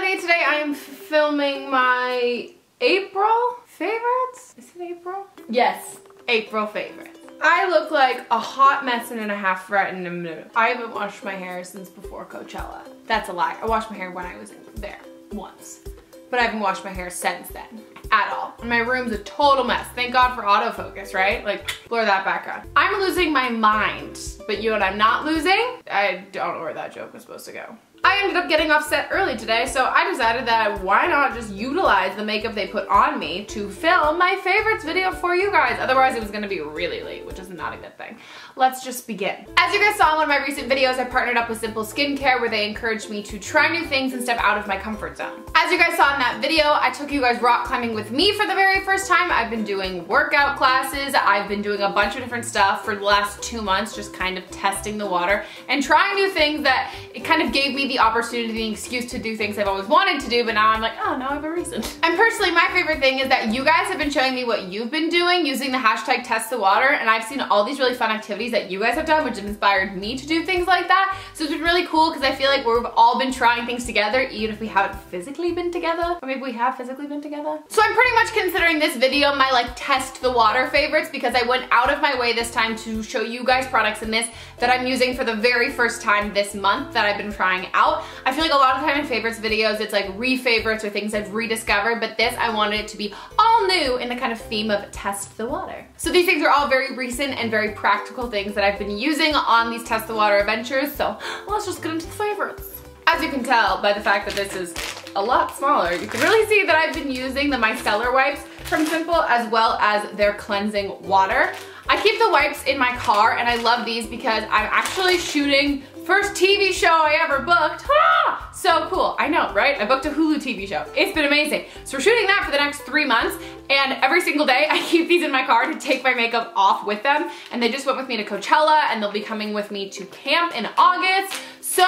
Tiffany. Today I am filming my April favorites. Is it April? Yes, April favorites. I look like a hot mess and a half right in a minute. I haven't washed my hair since before Coachella. That's a lie. I washed my hair when I was there once, but I haven't washed my hair since then at all. And my room's a total mess. Thank God for autofocus, right? Like, blur that background. I'm losing my mind, but you know what I'm not losing? I don't know where that joke was supposed to go. I ended up getting off set early today, so I decided that why not just utilize the makeup they put on me to film my favorites video for you guys. Otherwise it was gonna be really late, which is not a good thing. Let's just begin. As you guys saw in one of my recent videos, I partnered up with Simple Skincare where they encouraged me to try new things and step out of my comfort zone. As you guys saw in that video, I took you guys rock climbing with me for the very first time. I've been doing workout classes. I've been doing a bunch of different stuff for the last 2 months, just kind of testing the water and trying new things that it kind of gave me the opportunity, the excuse to do things I've always wanted to do, but now I'm like, oh, now I have a reason. And personally, my favorite thing is that you guys have been showing me what you've been doing using the hashtag Test the Water, and I've seen all these really fun activities that you guys have done, which have inspired me to do things like that. So it's been really cool because I feel like we've all been trying things together, even if we haven't physically been together, or maybe we have physically been together. So I'm pretty much considering this video my like Test the Water favorites because I went out of my way this time to show you guys products in this that I'm using for the very first time this month that I've been trying out. I feel like a lot of time in favorites videos, it's like re-favorites or things I've rediscovered, but this, I wanted it to be all new in the kind of theme of Test the Water. So these things are all very recent and very practical things that I've been using on these Test the Water adventures, so let's just get into the favorites. As you can tell by the fact that this is a lot smaller, you can really see that I've been using the micellar wipes from Simple as well as their cleansing water. I keep the wipes in my car and I love these because I'm actually shooting first TV show I ever booked. Ah! So cool, I know, right? I booked a Hulu TV show. It's been amazing. So we're shooting that for the next 3 months and every single day I keep these in my car to take my makeup off with them, and they just went with me to Coachella and they'll be coming with me to camp in August. So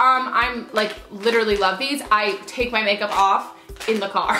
I'm like literally love these. I take my makeup off in the car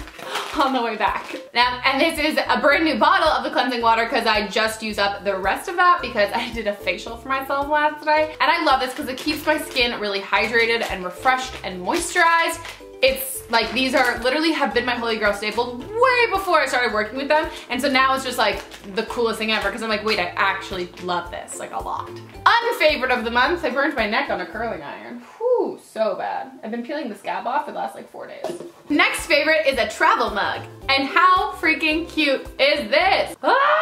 on the way back. Now, and this is a brand new bottle of the cleansing water because I just used up the rest of that because I did a facial for myself last night. And I love this because it keeps my skin really hydrated and refreshed and moisturized. It's like, these are literally have been my Holy Grail staple way before I started working with them. And so now it's just like the coolest thing ever because I'm like, wait, I actually love this like a lot. Unfavorite of the month, I burned my neck on a curling iron. Whew, so bad. I've been peeling the scab off for the last like 4 days. Next favorite is a travel mug. And how freaking cute is this?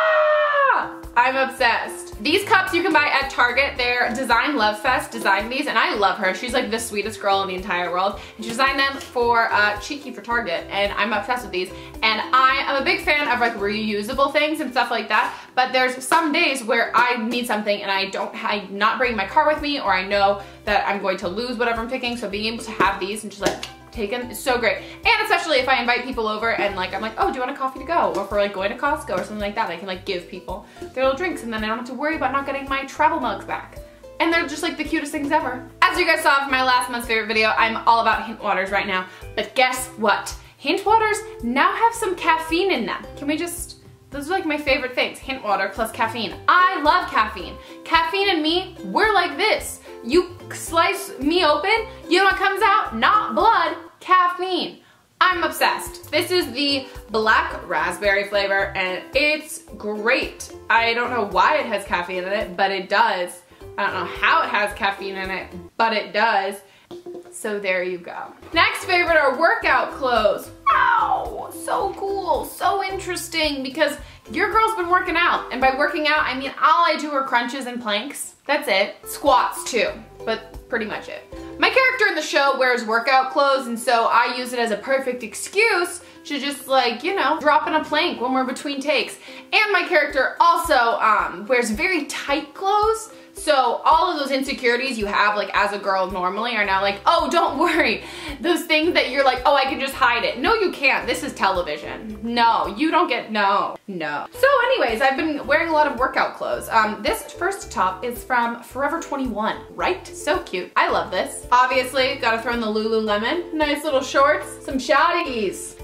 Ah! I'm obsessed. These cups you can buy at Target. They're Design Love Fest designed these, and I love her. She's like the sweetest girl in the entire world. And she designed them for Cheeky for Target, and I'm obsessed with these. And I am a big fan of like reusable things and stuff like that, but there's some days where I need something and I'm not bringing my car with me, or I know that I'm going to lose whatever I'm picking, so being able to have these and just like taken is so great. And especially if I invite people over and like I'm like, oh, do you want a coffee to go? Or if we're like going to Costco or something like that, I can like give people their little drinks and then I don't have to worry about not getting my travel mugs back. And they're just like the cutest things ever. As you guys saw from my last month's favorite video, I'm all about Hint Waters right now. But guess what? Hint Waters now have some caffeine in them. Can we just, those are like my favorite things. Hint Water plus caffeine. I love caffeine. Caffeine and me, we're like this. You slice me open, you know what comes out? Not blood, caffeine. I'm obsessed. This is the black raspberry flavor and it's great. I don't know why it has caffeine in it, but it does. I don't know how it has caffeine in it, but it does. So there you go. Next favorite are workout clothes. Wow, so cool, so interesting because your girl's been working out. And by working out, I mean all I do are crunches and planks. That's it. Squats too, but pretty much it. My character in the show wears workout clothes, and so I use it as a perfect excuse to just like, you know, drop in a plank when we're between takes. And my character also wears very tight clothes. So all of those insecurities you have like as a girl normally are now like, oh, don't worry. Those things that you're like, oh, I can just hide it. No, you can't. This is television. No, you don't get, no. So anyways, I've been wearing a lot of workout clothes. This first top is from Forever 21, right? So cute. I love this. Obviously, gotta throw in the Lululemon. Nice little shorts, some shotties.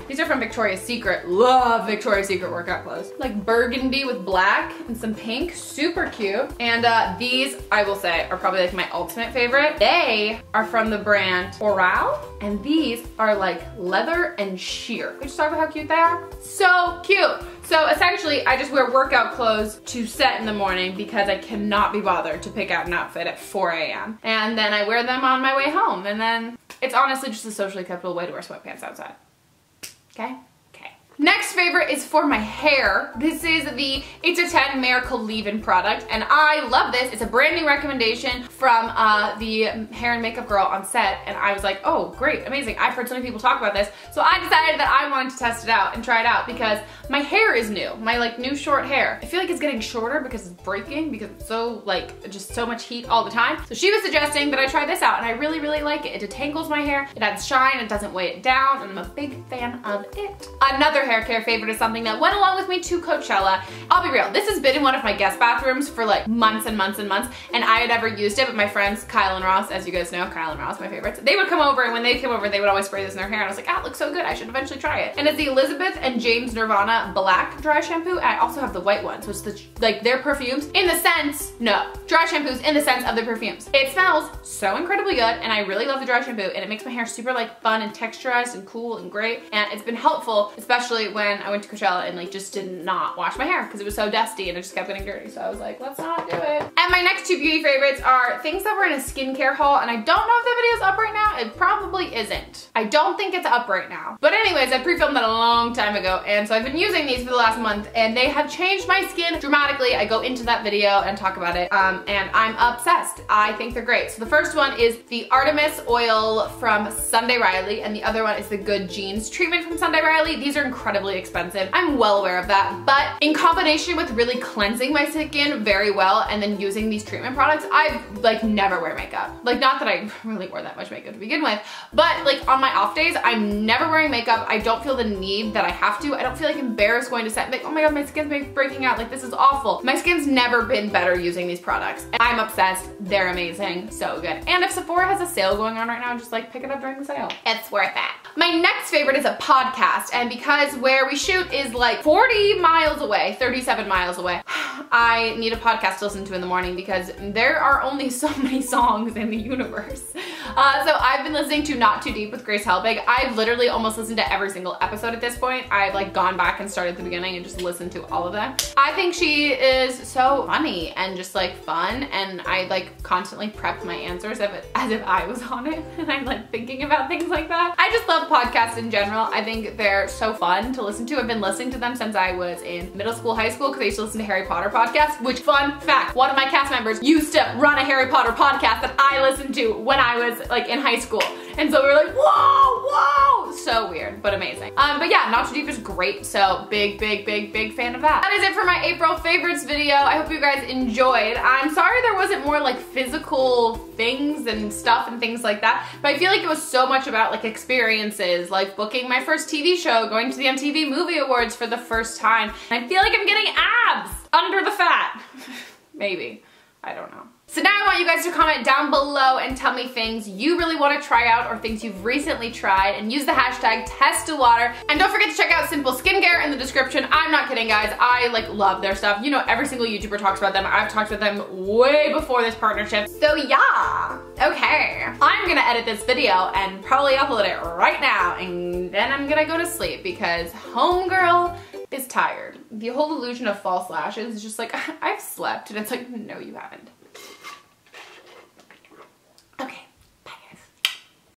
These are from Victoria's Secret. Love Victoria's Secret workout clothes. Like burgundy with black and some pink, super cute. And these, I will say, are probably like my ultimate favorite. They are from the brand Oral, and these are like leather and sheer. Can we just talk about how cute they are? So cute. So essentially, I just wear workout clothes to set in the morning because I cannot be bothered to pick out an outfit at 4 a.m. And then I wear them on my way home. And then it's honestly just a socially acceptable way to wear sweatpants outside. Okay? Okay. Next favorite is for my hair. This is the 8 to 10 Miracle Leave-In product, and I love this. It's a brand new recommendation from the hair and makeup girl on set, and I was like, oh, great, amazing. I've heard so many people talk about this, so I decided that I wanted to test it out and try it out because my hair is new, my like new short hair. I feel like it's getting shorter because it's breaking because it's so like just so much heat all the time. So she was suggesting that I try this out, and I really, really like it. It detangles my hair, it adds shine, it doesn't weigh it down, and I'm a big fan of it. Another hair care favorite is something that went along with me to Coachella. I'll be real, this has been in one of my guest bathrooms for like months and months and months, and I had never used it, but my friends Kyle and Ross, as you guys know, Kyle and Ross, my favorites, they would come over, and when they came over, they would always spray this in their hair, and I was like, ah, it looks so good, I should eventually try it. And it's the Elizabeth and James Nirvana Black Dry Shampoo, and I also have the white ones, which is like their perfumes in the sense, no, dry shampoos in the sense of the perfumes. It smells so incredibly good, and I really love the dry shampoo, and it makes my hair super like fun and texturized and cool and great, and it's been helpful, especially when I went to Coachella and like just did not wash my hair because it was so dusty and it just kept getting dirty. So I was like, let's not do it. And my next two beauty favorites are things that were in a skincare haul, and I don't know if the video's up right now. It probably isn't. I don't think it's up right now. But anyways, I pre-filmed that a long time ago, and so I've been using these for the last month, and they have changed my skin dramatically. I go into that video and talk about it, and I'm obsessed. I think they're great. So the first one is the Artemis oil from Sunday Riley, and the other one is the Good Genes treatment from Sunday Riley. These are incredibly expensive. I'm well aware of that, but in combination with really cleansing my skin very well and then using these treatment products, I like never wear makeup. Like, not that I really wore that much makeup to begin with, but like on my off days, I'm never wearing makeup. I don't feel the need that I have to. I don't feel like embarrassed going to set, like, oh my god, my skin's breaking out, like this is awful. My skin's never been better using these products. I'm obsessed. They're amazing. So good. And if Sephora has a sale going on right now, just like pick it up during the sale. It's worth it. My next favorite is a podcast, and because where we shoot is like 40 miles away, 37 miles away, I need a podcast to listen to in the morning because there are only so many songs in the universe. So I've been listening to Not Too Deep with Grace Helbig. I've literally almost listened to every single episode at this point. I've like gone back and started at the beginning and just listened to all of them. I think she is so funny and just like fun, and I like constantly prep my answers as if I was on it, and I'm like thinking about things like that. I just love podcasts in general. I think they're so fun to listen to. I've been listening to them since I was in middle school, high school, because I used to listen to Harry Potter podcasts, which, fun fact, one of my cast members used to run a Harry Potter podcast that I listened to when I was like in high school. And so we were like, whoa, whoa, so weird, but amazing. But yeah, Not Too Deep is great, so big fan of that. That is it for my April favorites video. I hope you guys enjoyed. I'm sorry there wasn't more like physical things and stuff and things like that, but I feel like it was so much about like experiences, like booking my first TV show, going to the MTV Movie Awards for the first time. I feel like I'm getting abs under the fat. Maybe, I don't know. So now I want you guys to comment down below and tell me things you really want to try out or things you've recently tried, and use the hashtag #TestAWater. And don't forget to check out Simple Skincare in the description. I'm not kidding, guys. I like love their stuff. You know, every single YouTuber talks about them. I've talked about them way before this partnership. So yeah, okay. I'm gonna edit this video and probably upload it right now, and then I'm gonna go to sleep because homegirl is tired. The whole illusion of false lashes is just like, I've slept, and it's like, no, you haven't.